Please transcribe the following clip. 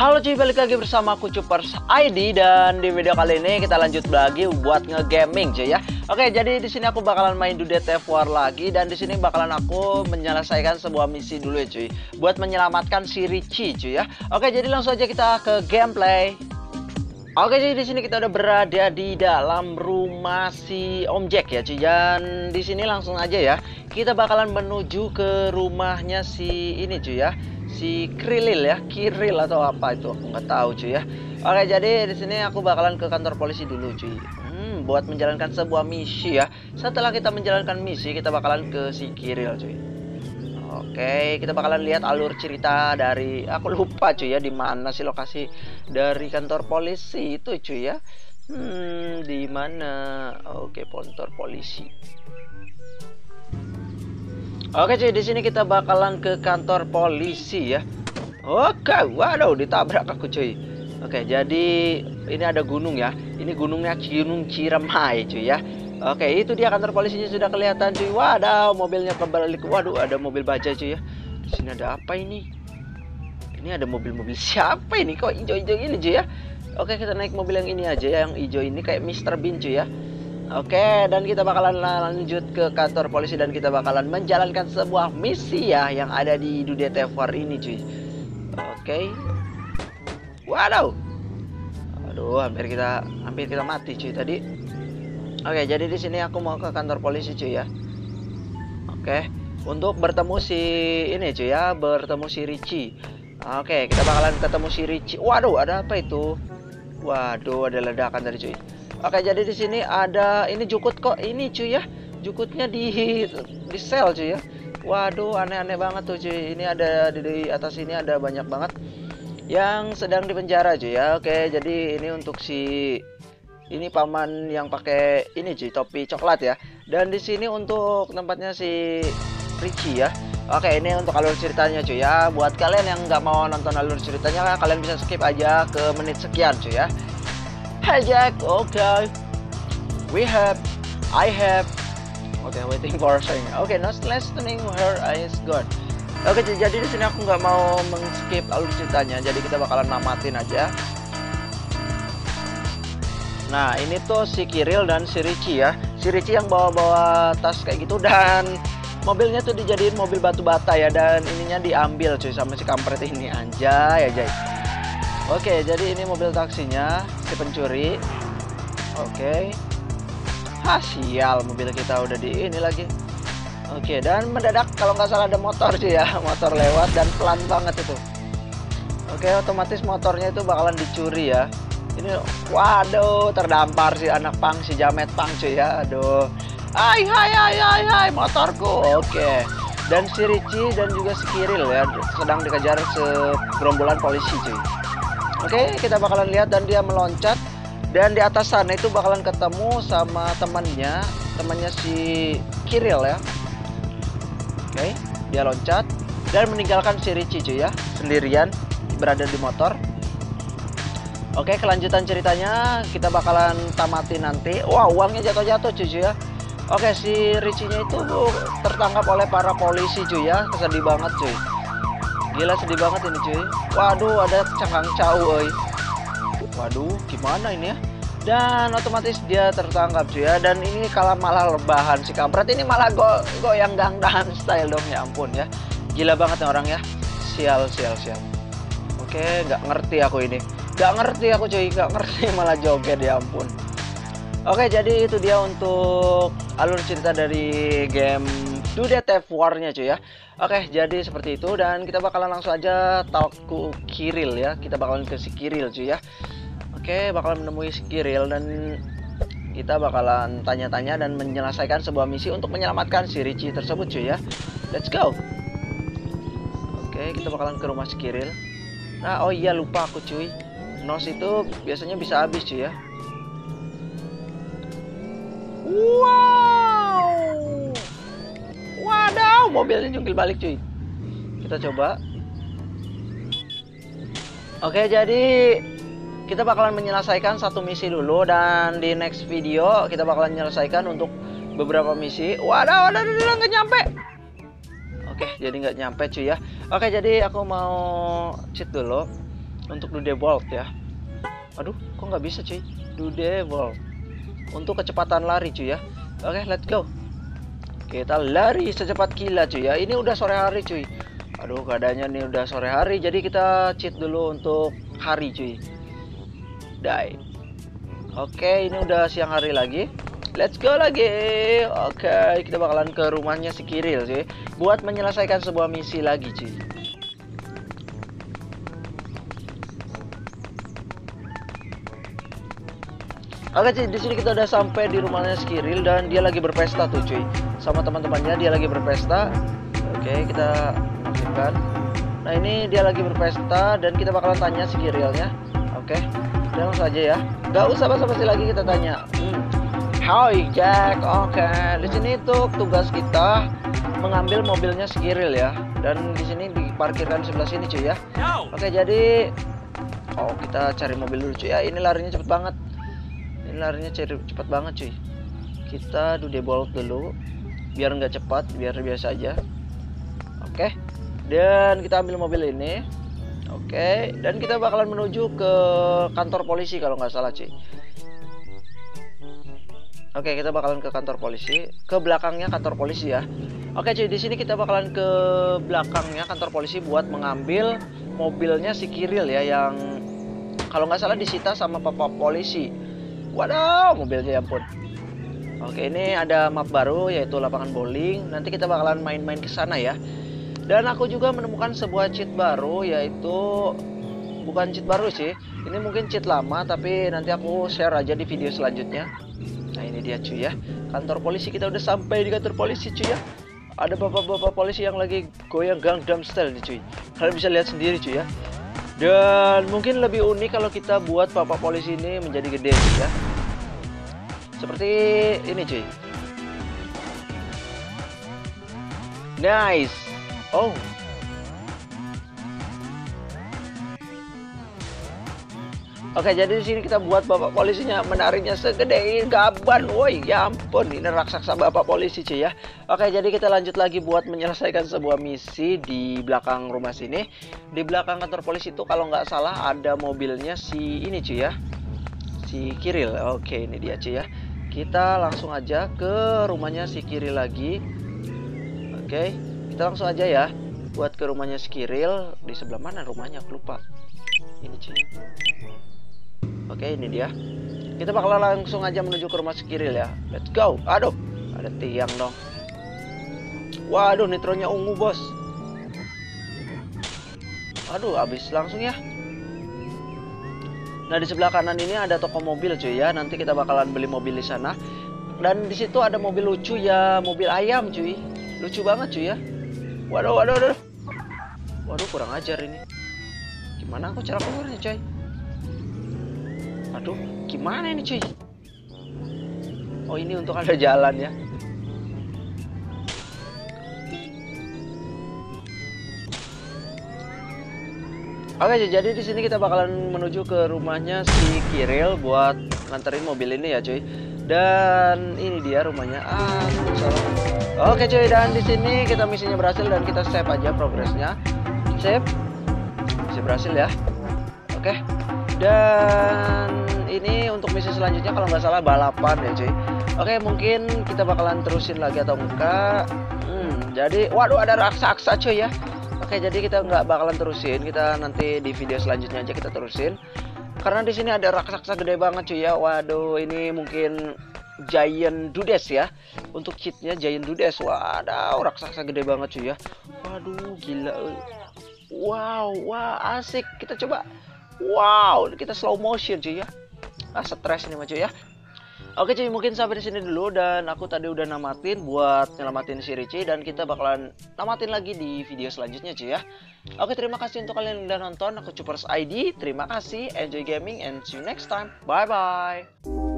Halo cuy, balik lagi bersama aku Cupers ID dan di video kali ini kita lanjut lagi buat ngegaming cuy ya. Oke, jadi di sini aku bakalan main Dudet War lagi dan di sini bakalan aku menyelesaikan sebuah misi dulu ya cuy, buat menyelamatkan si Richie cuy ya. Oke, jadi langsung aja kita ke gameplay. Oke, jadi di sini kita udah berada di dalam rumah si Om Jack ya cuy, dan di sini langsung aja ya kita bakalan menuju ke rumahnya si ini cuy ya, si Kiril ya, Kiril atau apa itu aku nggak tahu cuy ya. Oke, jadi di sini aku bakalan ke kantor polisi dulu cuy, buat menjalankan sebuah misi ya. Setelah kita menjalankan misi, kita bakalan ke si Kiril cuy. Oke, kita bakalan lihat alur cerita dari, aku lupa cuy ya, di mana sih lokasi dari kantor polisi itu cuy ya. Di mana? Oke, kantor polisi. Oke cuy, di sini kita bakalan ke kantor polisi ya. Oke, waduh, ditabrak aku cuy. Oke, jadi ini ada gunung ya. Ini gunungnya Gunung Ciremai cuy ya. Oke, itu dia kantor polisinya sudah kelihatan cuy. Waduh, mobilnya kebalik. Waduh, ada mobil baja cuy ya. Di sini ada apa ini? Ini ada mobil-mobil siapa ini? Kok hijau-hijau ini cuy ya? Oke, kita naik mobil yang ini aja ya. Yang hijau ini kayak Mr. Bean cuy ya. Oke, dan kita bakalan lanjut ke kantor polisi dan kita bakalan menjalankan sebuah misi ya yang ada di Dudet War ini cuy. Oke. Waduh. Aduh, hampir kita mati cuy tadi. Oke, jadi di sini aku mau ke kantor polisi cuy ya. Oke, untuk bertemu si ini cuy ya, bertemu si Richie. Oke, kita bakalan ketemu si Richie. Waduh, ada apa itu? Waduh, ada ledakan tadi cuy. Oke, jadi di sini ada ini jukut kok ini cuy ya. Jukutnya di sel cuy ya. Waduh, aneh-aneh banget tuh cuy. Ini ada di atas ini ada banyak banget yang sedang dipenjara cuy ya. Oke, jadi ini untuk si ini paman yang pakai ini cuy, topi coklat ya. Dan di sini untuk tempatnya si Richie ya. Oke, ini untuk alur ceritanya cuy ya. Buat kalian yang nggak mau nonton alur ceritanya, kalian bisa skip aja ke menit sekian cuy ya. Hey Jack, okay. I have. Okay, waiting for saying. Okay, not listening her is good. Oke, jadi di sini aku nggak mau mengskip alur ceritanya, jadi kita bakalan namatin aja. Nah, ini tuh si Kiril dan si Richie ya. Si Richie yang bawa-bawa tas kayak gitu dan mobilnya tuh dijadiin mobil batu bata ya, dan ininya diambil cuy sama si kampret ini, anjay. Oke, jadi ini mobil taksinya si pencuri. Oke. Sial, mobil kita udah di ini lagi. Oke, dan mendadak kalau nggak salah ada motor cuy ya, motor lewat dan pelan banget itu. Oke, otomatis motornya itu bakalan dicuri ya. Ini, waduh, terdampar si anak pang, si jamet pang cuy ya. Aduh. Hai, motorku. Oke. Dan si Richie dan juga si Kiril ya sedang dikejar segerombolan polisi cuy. Oke, kita bakalan lihat dan dia meloncat dan di atas sana itu bakalan ketemu sama temannya si Kiril ya. Oke, dia loncat dan meninggalkan si Richie cuy ya, sendirian berada di motor. Oke, kelanjutan ceritanya kita bakalan tamati nanti. Wah, uangnya jatuh-jatuh cuy ya. Oke, si Richie-nya itu tertangkap oleh para polisi cuy ya. Sedih banget cuy. Gila, sedih banget ini cuy. Waduh, ada cangkang cow. Waduh, gimana ini ya? Dan otomatis dia tertangkap cuy ya. Dan ini malah rebahan si kampret ini, malah goyang Gangnam Style dong, ya ampun ya. Gila banget nih orang ya. Sial. Oke, nggak ngerti aku ini. Nggak ngerti aku cuy, nggak ngerti malah joget, ya ampun. Oke, jadi itu dia untuk alur cerita dari game Dudet War-nya cuy ya. Oke, jadi seperti itu dan kita bakalan langsung aja talk ke Kiril ya. Kita bakalan ke si Kiril cuy ya. Oke, bakalan menemui si Kiril dan kita bakalan tanya-tanya dan menyelesaikan sebuah misi untuk menyelamatkan si Richie tersebut cuy ya. Let's go. Oke, kita bakalan ke rumah si Kiril. Nah, oh iya, lupa aku cuy. Nos itu biasanya bisa habis cuy ya. Wow. Waduh, mobilnya jungkil balik cuy. Kita coba. Oke, jadi kita bakalan menyelesaikan satu misi dulu dan di next video kita bakalan menyelesaikan untuk beberapa misi. Waduh, nggak nyampe. Oke, jadi nggak nyampe cuy ya. Oke, jadi aku mau cheat dulu. untuk do default ya. Aduh, kok nggak bisa cuy? Do default untuk kecepatan lari cuy ya. Oke, let's go. Kita lari secepat kilat cuy ya. Ini udah sore hari cuy. Aduh, keadaannya nih udah sore hari, jadi kita cheat dulu untuk hari cuy. Die. Oke, ini udah siang hari lagi. Let's go lagi. Oke, kita bakalan ke rumahnya si Kiril cuy, buat menyelesaikan sebuah misi lagi cuy. Oke cuy, di sini kita udah sampai di rumahnya si Kiril dan dia lagi berpesta tuh cuy. Sama teman-temannya dia lagi berpesta. Oke, kita aktifkan. Nah, ini dia lagi berpesta dan kita bakalan tanya si Kirilnya. Oke, kita langsung aja ya. Gak usah basa-basi lagi, kita tanya. Hi Jack. Oke, di sini tuh tugas kita mengambil mobilnya si Kiril ya. Dan di sini diparkirkan sebelah sini cuy ya. Oke, jadi kita cari mobil dulu cuy ya. Ini larinya cepet banget. Ini larinya cepet banget cuy. Kita do default dulu biar nggak cepat, biar biasa aja. Oke, dan kita ambil mobil ini. Oke, dan kita bakalan menuju ke kantor polisi kalau nggak salah cuy. Oke, kita bakalan ke kantor polisi, ke belakangnya kantor polisi ya. Oke cuy, di sini kita bakalan ke belakangnya kantor polisi buat mengambil mobilnya si Kiril ya, yang kalau nggak salah disita sama papa polisi. Waduh, mobilnya ya ampun. Oke, ini ada map baru yaitu lapangan bowling. Nanti kita bakalan main-main ke sana ya. Dan aku juga menemukan sebuah cheat baru, yaitu bukan cheat baru sih. Ini mungkin cheat lama, tapi nanti aku share aja di video selanjutnya. Nah, ini dia cuy ya. Kantor polisi, kita udah sampai di kantor polisi cuy ya. Ada bapak-bapak polisi yang lagi goyang Gangnam Style nih cuy. Kalian bisa lihat sendiri cuy ya. Dan mungkin lebih unik kalau kita buat bapak polisi ini menjadi gede cuy ya. Seperti ini cuy. Nice. Oh. Oke, jadi di sini kita buat bapak polisinya menariknya segede gaban. Woi, ya ampun, ini raksasa bapak polisi cuy ya. Oke, jadi kita lanjut lagi buat menyelesaikan sebuah misi di belakang rumah sini. Di belakang kantor polisi itu kalau nggak salah ada mobilnya si ini cuy ya, si Kiril. Oke, ini dia cuy ya. Kita langsung aja ke rumahnya si Kiril lagi. Oke, kita langsung aja ya buat ke rumahnya si Kiril. Di sebelah mana rumahnya, aku lupa. Ini cuy. Oke, ini dia. Kita bakal langsung aja menuju ke rumah si Kiril ya. Let's go. Aduh, ada tiang dong. Waduh, nitronya ungu bos. Aduh, habis langsung ya. Nah, di sebelah kanan ini ada toko mobil cuy ya. Nanti kita bakalan beli mobil di sana. Dan di situ ada mobil lucu ya, mobil ayam cuy. Lucu banget cuy ya. Waduh, waduh, waduh. Waduh, kurang ajar ini. Gimana aku cara keluarnya cuy? Aduh, gimana ini cuy? Oh, ini untuk ada jalan ya. Oke, jadi di sini kita bakalan menuju ke rumahnya si Kiril buat nganterin mobil ini ya cuy. Dan ini dia rumahnya. Oke cuy, dan di sini kita misinya berhasil dan kita save aja progresnya. Save. Misi berhasil ya. Oke. Dan ini untuk misi selanjutnya kalau nggak salah balapan ya cuy. Oke, mungkin kita bakalan terusin lagi atau enggak. Jadi waduh, ada raksasa cuy ya. Oke, jadi kita nggak bakalan terusin. Kita nanti di video selanjutnya aja kita terusin. Karena di sini ada raksasa gede banget cuy ya. Waduh, ini mungkin Giant Dudes ya. Untuk cheatnya Giant Dudes. Waduh, raksasa gede banget cuy ya. Waduh, gila. Wow, wah asik. Kita coba. Wow, kita slow motion cuy ya. Stres nih mah cuy ya. Oke cuy, mungkin sampai di sini dulu, dan aku tadi udah namatin buat nyelamatin si Richie, dan kita bakalan namatin lagi di video selanjutnya cuy ya. Oke, terima kasih untuk kalian yang udah nonton. Aku Cupers ID. Terima kasih, enjoy gaming and see you next time. Bye bye.